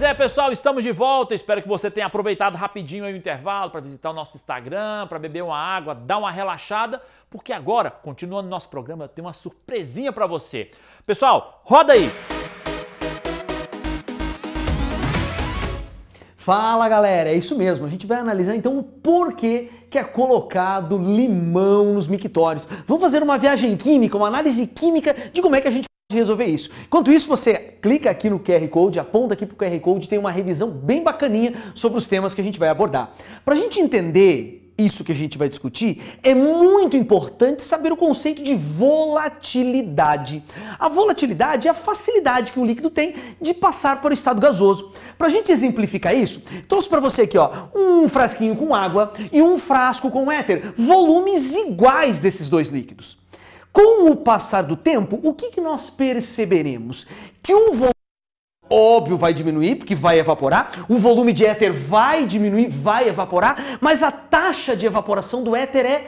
Pois é, pessoal, estamos de volta. Espero que você tenha aproveitado rapidinho aí o intervalo para visitar o nosso Instagram, para beber uma água, dar uma relaxada, porque agora, continuando nosso programa, eu tenho uma surpresinha para você. Pessoal, roda aí! Fala galera, é isso mesmo, a gente vai analisar então o porquê que é colocado limão nos mictórios. Vamos fazer uma viagem química, uma análise química de como é que a gente pode resolver isso. Enquanto isso, você clica aqui no QR Code, aponta aqui para o QR Code, tem uma revisão bem bacaninha sobre os temas que a gente vai abordar. Para a gente entender isso que a gente vai discutir, é muito importante saber o conceito de volatilidade. A volatilidade é a facilidade que o líquido tem de passar para o estado gasoso. Para a gente exemplificar isso, trouxe para você aqui um frasquinho com água e um frasco com éter, volumes iguais desses dois líquidos. Com o passar do tempo, o que nós perceberemos? Que o volume óbvio vai diminuir, porque vai evaporar, o volume de éter vai diminuir, vai evaporar, mas a taxa de evaporação do éter é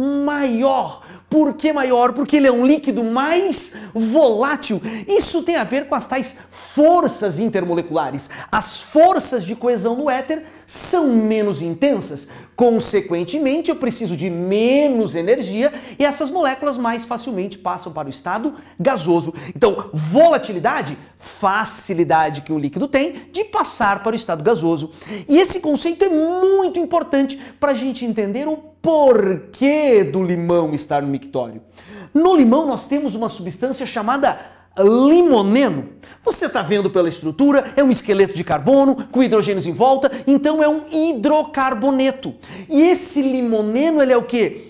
maior. Por que maior? Porque ele é um líquido mais volátil. Isso tem a ver com as tais forças intermoleculares. As forças de coesão no éter são menos intensas. Consequentemente, eu preciso de menos energia e essas moléculas mais facilmente passam para o estado gasoso. Então, volatilidade, facilidade que o líquido tem de passar para o estado gasoso. E esse conceito é muito importante para a gente entender o porquê do limão estar no mictório. No limão nós temos uma substância chamada limoneno. Você está vendo pela estrutura, é um esqueleto de carbono com hidrogênios em volta, então é um hidrocarboneto. E esse limoneno, ele é o quê?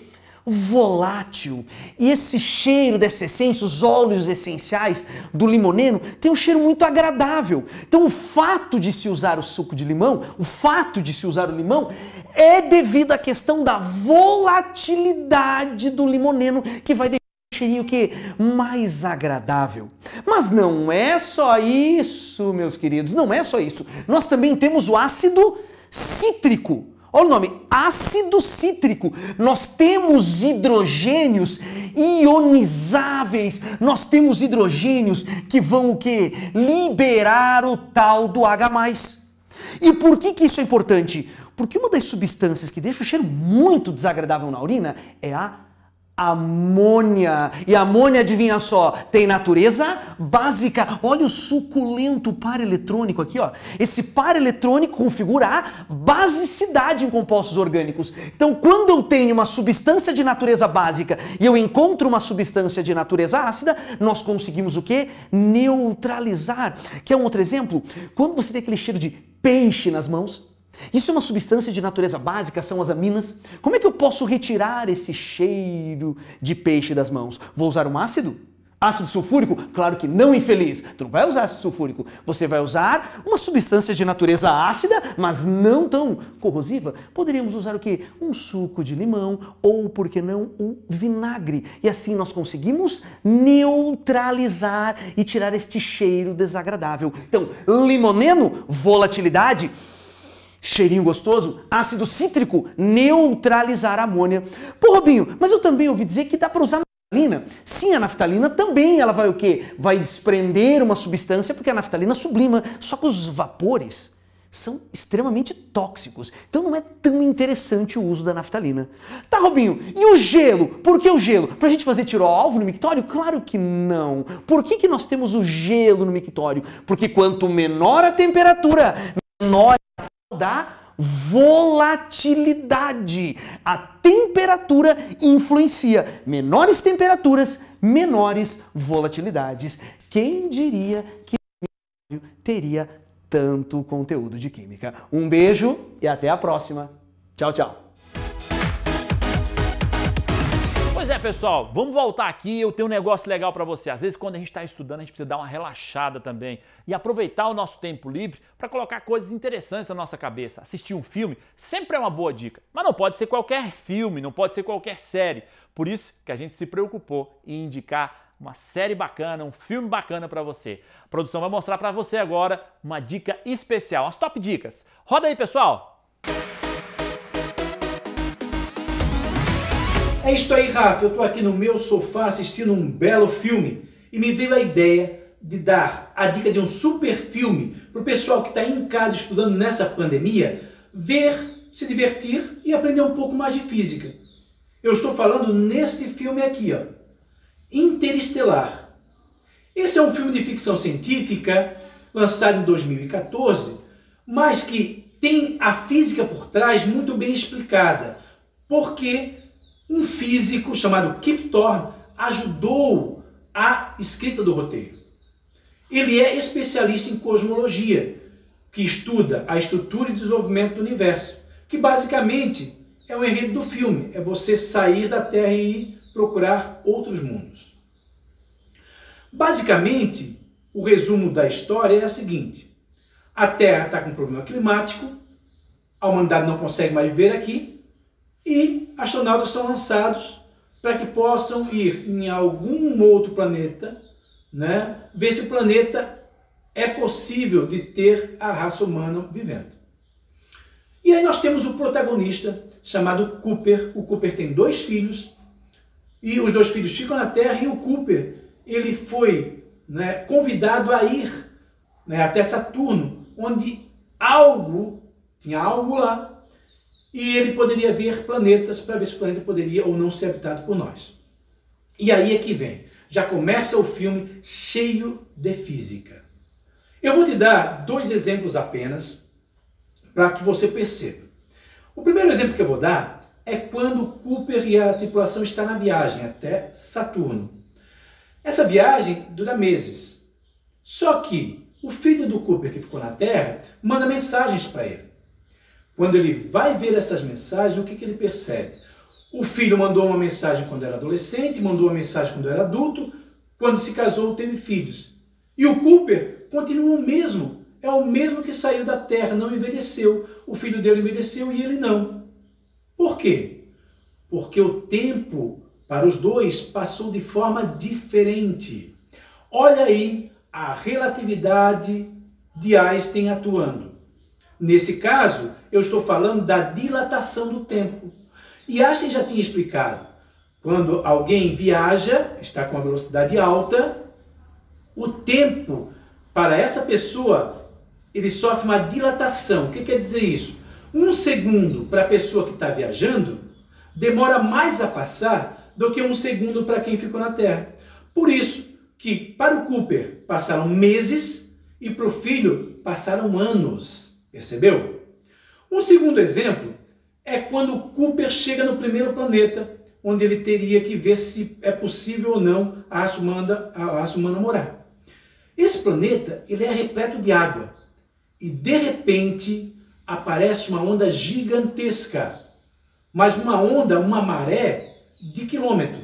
Volátil. E esse cheiro dessa essência, os óleos essenciais do limoneno, tem um cheiro muito agradável. Então o fato de se usar o suco de limão, o fato de se usar o limão, é devido à questão da volatilidade do limoneno, que vai deixar um cheirinho que mais agradável. Mas não é só isso, meus queridos, não é só isso. Nós também temos o ácido cítrico. Olha o nome, ácido cítrico. Nós temos hidrogênios ionizáveis. Nós temos hidrogênios que vão o quê? Liberar o tal do H+. E por que isso é importante? Porque uma das substâncias que deixa o cheiro muito desagradável na urina é a amônia. E a amônia, adivinha só, tem natureza básica. Olha o suculento par eletrônico aqui, ó. Esse par eletrônico configura a basicidade em compostos orgânicos. Então, quando eu tenho uma substância de natureza básica e eu encontro uma substância de natureza ácida, nós conseguimos o quê? Neutralizar. Quer um outro exemplo? Quando você tem aquele cheiro de peixe nas mãos, isso é uma substância de natureza básica, são as aminas. Como é que eu posso retirar esse cheiro de peixe das mãos? Vou usar um ácido? Ácido sulfúrico? Claro que não, infeliz. Tu não vai usar ácido sulfúrico. Você vai usar uma substância de natureza ácida, mas não tão corrosiva. Poderíamos usar o quê? Um suco de limão ou, por que não, um vinagre. E assim nós conseguimos neutralizar e tirar este cheiro desagradável. Então, limoneno, volatilidade, cheirinho gostoso, ácido cítrico, neutralizar a amônia. Pô, Robinho, mas eu também ouvi dizer que dá para usar naftalina. Sim, a naftalina também, ela vai o quê? Vai desprender uma substância, porque a naftalina sublima, só que os vapores são extremamente tóxicos. Então não é tão interessante o uso da naftalina. Tá, Robinho, e o gelo? Por que o gelo? Pra gente fazer tiro ao alvo no mictório? Claro que não. Por que nós temos o gelo no mictório? Porque quanto menor a temperatura, menor da volatilidade. A temperatura influencia. Menores temperaturas, menores volatilidades. Quem diria que o teria tanto conteúdo de química? Um beijo e até a próxima. Tchau, tchau. Pois é, pessoal, vamos voltar aqui, eu tenho um negócio legal para você. Às vezes, quando a gente está estudando, a gente precisa dar uma relaxada também e aproveitar o nosso tempo livre para colocar coisas interessantes na nossa cabeça. Assistir um filme sempre é uma boa dica, mas não pode ser qualquer filme, não pode ser qualquer série. Por isso que a gente se preocupou em indicar uma série bacana, um filme bacana para você. A produção vai mostrar para você agora uma dica especial, umas top dicas. Roda aí, pessoal! É isso aí, Rafa. Eu tô aqui no meu sofá assistindo um belo filme e me veio a ideia de dar a dica de um super filme para o pessoal que está em casa estudando nessa pandemia, ver, se divertir e aprender um pouco mais de física. Eu estou falando nesse filme aqui, ó, Interestelar. Esse é um filme de ficção científica lançado em 2014, mas que tem a física por trás muito bem explicada, porque um físico chamado Kip Thorne ajudou a escrita do roteiro. Ele é especialista em cosmologia, que estuda a estrutura e desenvolvimento do universo, que basicamente é o enredo do filme, é você sair da Terra e ir procurar outros mundos. Basicamente, o resumo da história é a seguinte: a Terra está com um problema climático, a humanidade não consegue mais viver aqui, e astronautas são lançados para que possam ir em algum outro planeta, né, ver se o planeta é possível de ter a raça humana vivendo. E aí nós temos o protagonista chamado Cooper. O Cooper tem 2 filhos, e os 2 filhos ficam na Terra, e o Cooper, ele foi, né, convidado a ir, né, até Saturno, onde tinha algo lá, e ele poderia ver planetas para ver se o planeta poderia ou não ser habitado por nós. E aí é que vem, já começa o filme cheio de física. Eu vou te dar 2 exemplos apenas para que você perceba. O primeiro exemplo que eu vou dar é quando Cooper e a tripulação estão na viagem até Saturno. Essa viagem dura meses. Só que o filho do Cooper, que ficou na Terra, manda mensagens para ele. Quando ele vai ver essas mensagens, o que ele percebe? O filho mandou uma mensagem quando era adolescente, mandou uma mensagem quando era adulto, quando se casou teve filhos. E o Cooper continua o mesmo, é o mesmo que saiu da Terra, não envelheceu. O filho dele envelheceu e ele não. Por quê? Porque o tempo para os 2 passou de forma diferente. Olha aí a relatividade de Einstein atuando. Nesse caso, eu estou falando da dilatação do tempo. E Einstein já tinha explicado, quando alguém viaja, está com uma velocidade alta, o tempo para essa pessoa, ele sofre uma dilatação. O que quer dizer isso? 1 segundo para a pessoa que está viajando, demora mais a passar do que 1 segundo para quem ficou na Terra. Por isso que para o Cooper passaram meses e para o filho passaram anos. Percebeu? Um segundo exemplo é quando o Cooper chega no primeiro planeta, onde ele teria que ver se é possível ou não a raça humana morar. Esse planeta, ele é repleto de água. E de repente aparece uma onda gigantesca. Mas uma onda, uma maré de quilômetro.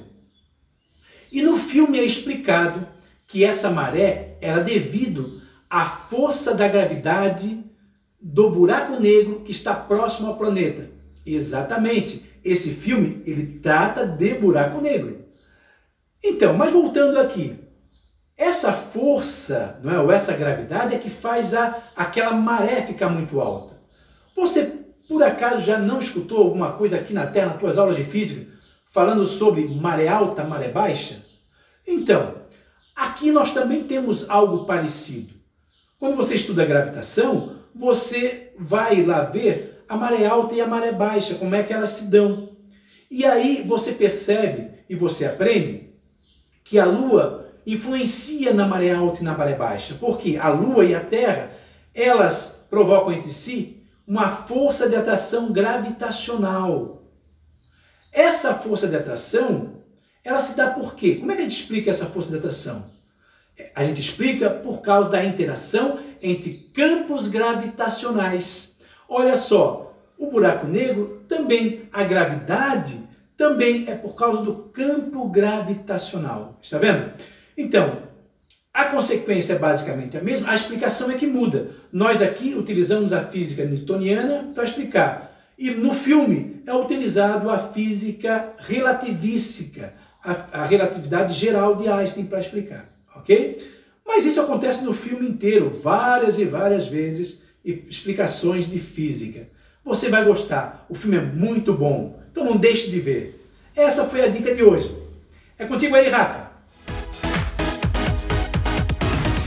E no filme é explicado que essa maré era devido à força da gravidade do buraco negro que está próximo ao planeta. Exatamente, esse filme ele trata de buraco negro. Então, mas voltando aqui, essa força, não é, ou essa gravidade é que faz aquela maré ficar muito alta. Você, por acaso, já não escutou alguma coisa aqui na Terra, nas tuas aulas de física, falando sobre maré alta, maré baixa? Então, aqui nós também temos algo parecido. Quando você estuda gravitação, você vai lá ver a maré alta e a maré baixa, como é que elas se dão. E aí você percebe e você aprende que a Lua influencia na maré alta e na maré baixa, porque a Lua e a Terra, elas provocam entre si uma força de atração gravitacional. Essa força de atração, ela se dá por quê? Como é que a gente explica essa força de atração? A gente explica por causa da interação entre campos gravitacionais. Olha só, o buraco negro também, a gravidade também é por causa do campo gravitacional. Está vendo? Então, a consequência é basicamente a mesma, a explicação é que muda. Nós aqui utilizamos a física newtoniana para explicar. E no filme é utilizado a física relativística, a relatividade geral de Einstein para explicar. Ok? Mas isso acontece no filme inteiro, várias e várias vezes, explicações de física. Você vai gostar, o filme é muito bom, então não deixe de ver. Essa foi a dica de hoje. É contigo aí, Rafa.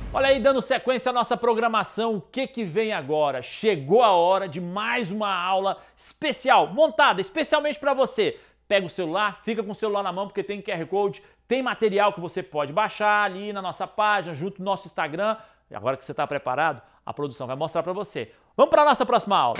Olha aí, dando sequência à nossa programação, o que vem agora? Chegou a hora de mais uma aula especial, montada especialmente para você. Pega o celular, fica com o celular na mão porque tem QR Code, tem material que você pode baixar ali na nossa página, junto no nosso Instagram. E agora que você está preparado, a produção vai mostrar para você. Vamos para a nossa próxima aula.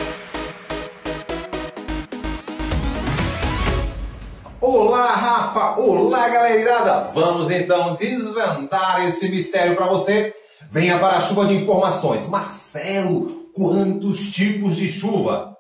Olá, Rafa! Olá, galerinada! Vamos então desvendar esse mistério para você. Venha para a chuva de informações. Marcelo, quantos tipos de chuva?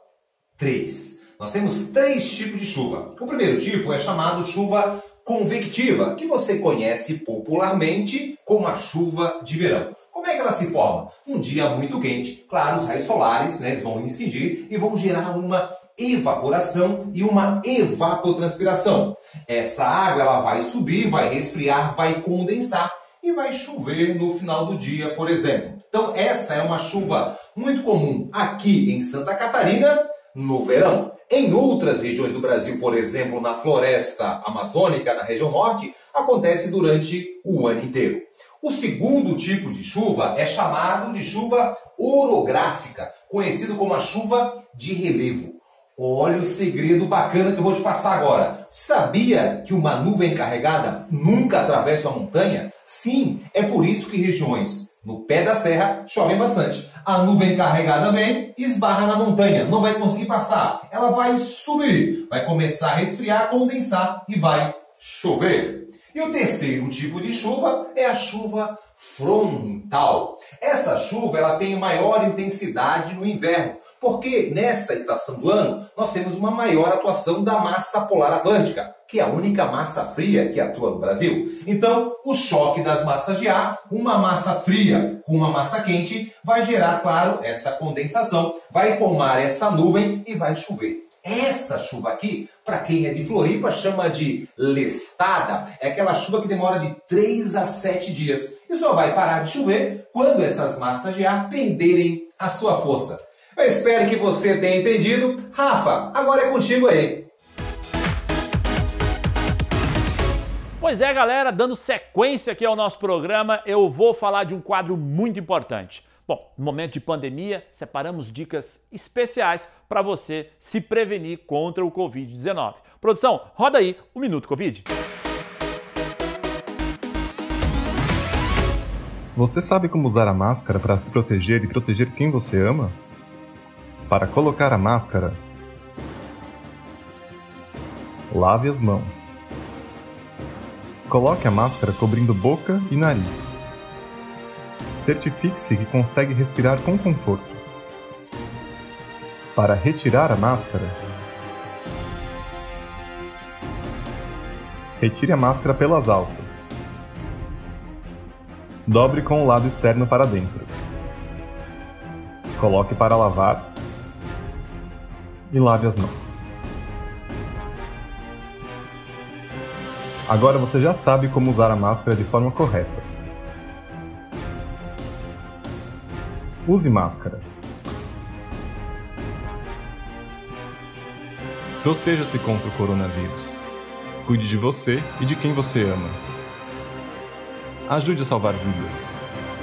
3. Nós temos 3 tipos de chuva. O primeiro tipo é chamado chuva convectiva, que você conhece popularmente como a chuva de verão. Como é que ela se forma? Um dia muito quente, claro, os raios solares, eles vão incidir e vão gerar uma evaporação e uma evapotranspiração. Essa água ela vai subir, vai resfriar, vai condensar e vai chover no final do dia, por exemplo. Então essa é uma chuva muito comum aqui em Santa Catarina no verão. Em outras regiões do Brasil, por exemplo, na floresta amazônica, na região norte, acontece durante o ano inteiro. O segundo tipo de chuva é chamado de chuva orográfica, conhecido como a chuva de relevo. Olha o segredo bacana que eu vou te passar agora. Sabia que uma nuvem carregada nunca atravessa uma montanha? Sim, é por isso que regiões no pé da serra chovem bastante. A nuvem carregada vem e esbarra na montanha, não vai conseguir passar. Ela vai subir, vai começar a resfriar, condensar e vai chover. E o terceiro tipo de chuva é a chuva frontal. Essa chuva ela tem maior intensidade no inverno, porque nessa estação do ano nós temos uma maior atuação da massa polar atlântica, que é a única massa fria que atua no Brasil. Então, o choque das massas de ar, uma massa fria com uma massa quente, vai gerar, claro, essa condensação, vai formar essa nuvem e vai chover. Essa chuva aqui, para quem é de Floripa, chama de lestada. É aquela chuva que demora de 3 a 7 dias. E só vai parar de chover quando essas massas de ar perderem a sua força. Eu espero que você tenha entendido. Rafa, agora é contigo aí. Pois é, galera, dando sequência aqui ao nosso programa, eu vou falar de um quadro muito importante. Bom, no momento de pandemia, separamos dicas especiais para você se prevenir contra o Covid-19. Produção, roda aí o Minuto Covid. Você sabe como usar a máscara para se proteger e proteger quem você ama? Para colocar a máscara, lave as mãos. Coloque a máscara cobrindo boca e nariz. Certifique-se que consegue respirar com conforto. Para retirar a máscara, retire a máscara pelas alças. Dobre com o lado externo para dentro. Coloque para lavar e lave as mãos. Agora você já sabe como usar a máscara de forma correta. Use máscara. Proteja-se contra o coronavírus. Cuide de você e de quem você ama. Ajude a salvar vidas.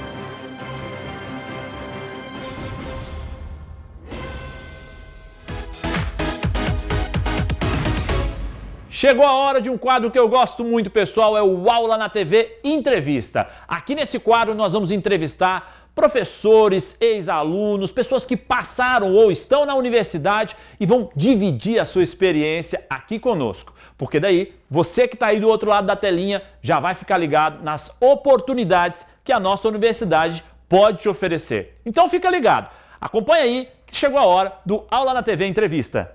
Chegou a hora de um quadro que eu gosto muito, pessoal, é o Aula na TV Entrevista. Aqui nesse quadro nós vamos entrevistar professores, ex-alunos, pessoas que passaram ou estão na universidade e vão dividir a sua experiência aqui conosco. Porque daí, você que está aí do outro lado da telinha já vai ficar ligado nas oportunidades que a nossa universidade pode te oferecer. Então fica ligado, acompanha aí que chegou a hora do Aula na TV Entrevista.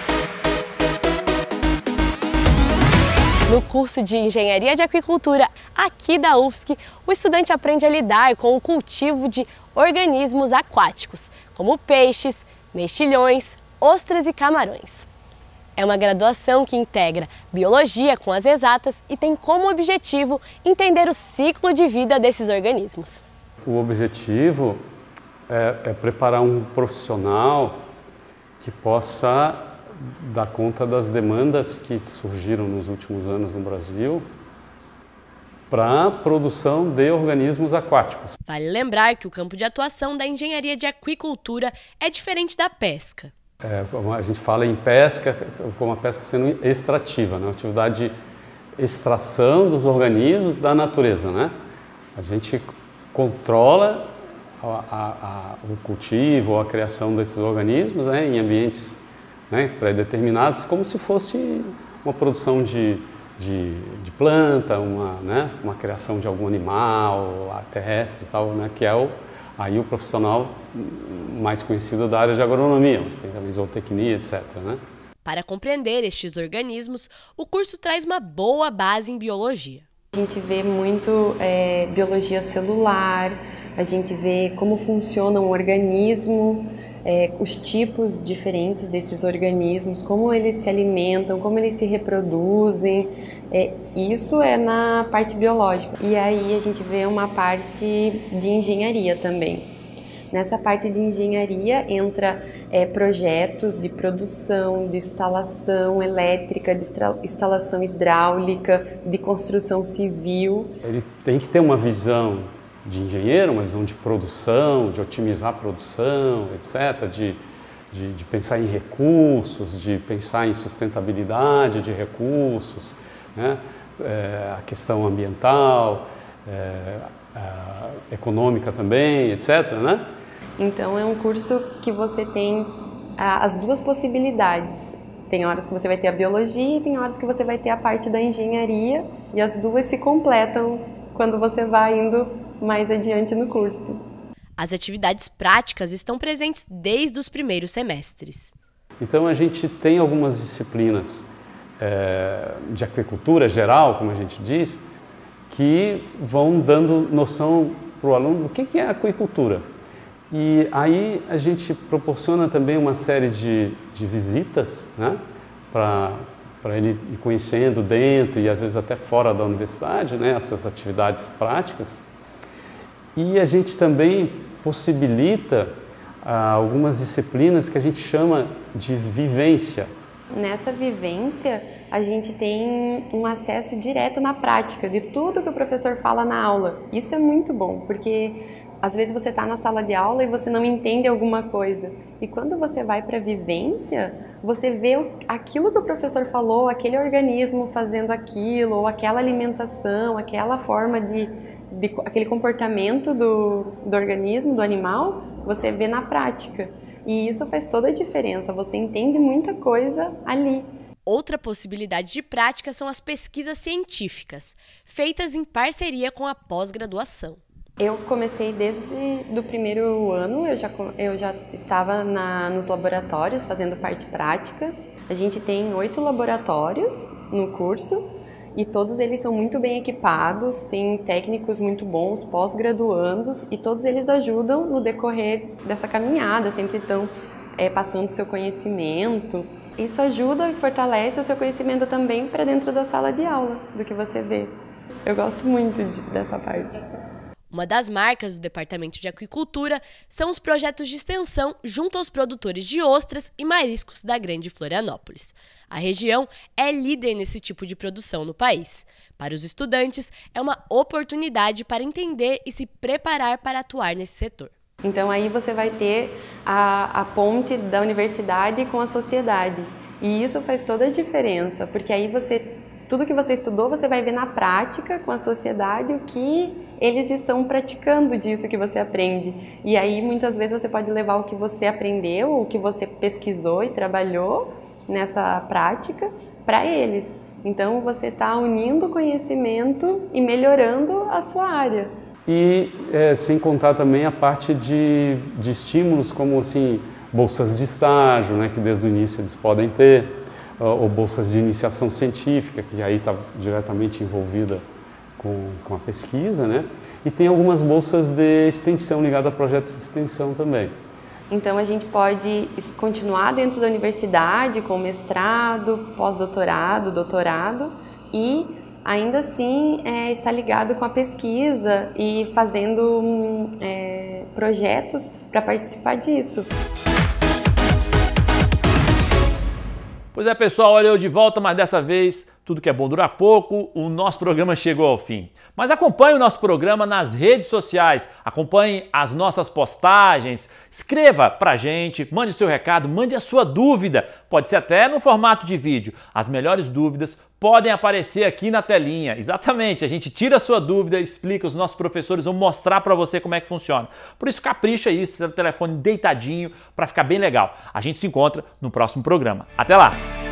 No curso de Engenharia de Aquicultura aqui da UFSC, o estudante aprende a lidar com o cultivo de organismos aquáticos, como peixes, mexilhões, ostras e camarões. É uma graduação que integra biologia com as exatas e tem como objetivo entender o ciclo de vida desses organismos. O objetivo é preparar um profissional que possa dar conta das demandas que surgiram nos últimos anos no Brasil para a produção de organismos aquáticos. Vale lembrar que o campo de atuação da engenharia de aquicultura é diferente da pesca. Como a gente fala em pesca, como a pesca sendo extrativa, né? Atividade de extração dos organismos da natureza, né? A gente controla o cultivo ou a criação desses organismos, né, em ambientes, né, pré-determinados, como se fosse uma produção de planta, uma criação de algum animal terrestre e tal, né, que é aí o profissional mais conhecido da área de agronomia, mas tem também zootecnia, etc. Né? Para compreender estes organismos, o curso traz uma boa base em biologia. A gente vê muito biologia celular, a gente vê como funciona um organismo, os tipos diferentes desses organismos, como eles se alimentam, como eles se reproduzem. Isso é na parte biológica. E aí a gente vê uma parte de engenharia também. Nessa parte de engenharia entra projetos de produção, de instalação elétrica, de instalação hidráulica, de construção civil. Ele tem que ter uma visão de engenheiro, uma visão de produção, de otimizar a produção, etc., de pensar em recursos, de pensar em sustentabilidade de recursos, né? A questão ambiental, econômica também, etc., né? Então é um curso que você tem as duas possibilidades. Tem horas que você vai ter a biologia e tem horas que você vai ter a parte da engenharia, e as duas se completam quando você vai indo mais adiante no curso. As atividades práticas estão presentes desde os primeiros semestres. Então a gente tem algumas disciplinas de aquicultura geral, como a gente diz, que vão dando noção para o aluno do que é aquicultura. E aí a gente proporciona também uma série de visitas, né, para ele ir conhecendo dentro e às vezes até fora da universidade, né, essas atividades práticas. E a gente também possibilita algumas disciplinas que a gente chama de vivência. Nessa vivência, a gente tem um acesso direto na prática de tudo que o professor fala na aula. Isso é muito bom, porque às vezes você está na sala de aula e você não entende alguma coisa. E quando você vai para a vivência, você vê aquilo que o professor falou, aquele organismo fazendo aquilo, ou aquela alimentação, aquela forma aquele comportamento do organismo, do animal, você vê na prática. E isso faz toda a diferença, você entende muita coisa ali. Outra possibilidade de prática são as pesquisas científicas, feitas em parceria com a pós-graduação. Eu comecei desde o primeiro ano, eu já estava nos laboratórios fazendo parte prática. A gente tem 8 laboratórios no curso e todos eles são muito bem equipados, tem técnicos muito bons, pós-graduandos, e todos eles ajudam no decorrer dessa caminhada, sempre estão passando seu conhecimento. Isso ajuda e fortalece o seu conhecimento também para dentro da sala de aula, do que você vê. Eu gosto muito dessa parte. Uma das marcas do Departamento de Aquicultura são os projetos de extensão junto aos produtores de ostras e mariscos da Grande Florianópolis. A região é líder nesse tipo de produção no país. Para os estudantes, é uma oportunidade para entender e se preparar para atuar nesse setor. Então aí você vai ter a ponte da universidade com a sociedade. E isso faz toda a diferença, porque aí tudo que você estudou, você vai ver na prática com a sociedade o que eles estão praticando disso que você aprende. E aí muitas vezes você pode levar o que você aprendeu, o que você pesquisou e trabalhou nessa prática para eles. Então você está unindo conhecimento e melhorando a sua área. E sem contar também a parte de estímulos como assim, bolsas de estágio, né, que desde o início eles podem ter, ou bolsas de iniciação científica, que aí está diretamente envolvida com a pesquisa, né? E tem algumas bolsas de extensão ligadas a projetos de extensão também. Então a gente pode continuar dentro da universidade com mestrado, pós-doutorado, doutorado e ainda assim estar ligado com a pesquisa e fazendo projetos para participar disso. Pois é, pessoal, olha eu de volta, mas dessa vez Tudo que é bom dura pouco, o nosso programa chegou ao fim. Mas acompanhe o nosso programa nas redes sociais, acompanhe as nossas postagens, escreva pra gente, mande seu recado, mande a sua dúvida, pode ser até no formato de vídeo. As melhores dúvidas podem aparecer aqui na telinha. Exatamente, a gente tira a sua dúvida, explica, os nossos professores vão mostrar pra você como é que funciona. Por isso capricha aí, seu telefone deitadinho, pra ficar bem legal. A gente se encontra no próximo programa. Até lá!